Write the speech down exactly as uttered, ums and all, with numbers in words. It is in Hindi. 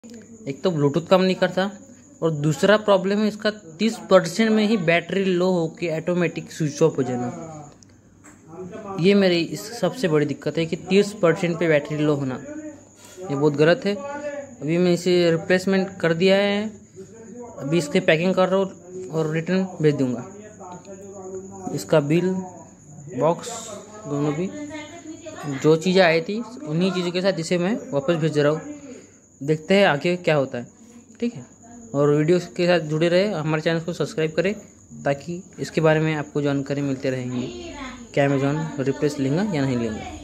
एक तो ब्लूटूथ काम नहीं करता और दूसरा प्रॉब्लम है इसका तीस परसेंट में ही बैटरी लो होके ऑटोमेटिक स्विच ऑफ हो जाना। ये मेरी इस सबसे बड़ी दिक्कत है कि तीस परसेंट पे बैटरी लो होना, ये बहुत गलत है। अभी मैं इसे रिप्लेसमेंट कर दिया है, अभी इसके पैकिंग कर रहा हूँ और रिटर्न भेज दूँगा। इसका बिल, बॉक्स दोनों भी, जो चीज़ें आई थी उन्हीं चीज़ों के साथ इसे मैं वापस भेज रहा हूँ। देखते हैं आगे क्या होता है, ठीक है। और वीडियो के साथ जुड़े रहे, हमारे चैनल को सब्सक्राइब करें ताकि इसके बारे में आपको जानकारी मिलते रहेंगी। क्या अमेज़ॉन रिप्लेस लेंगे या नहीं लेंगे।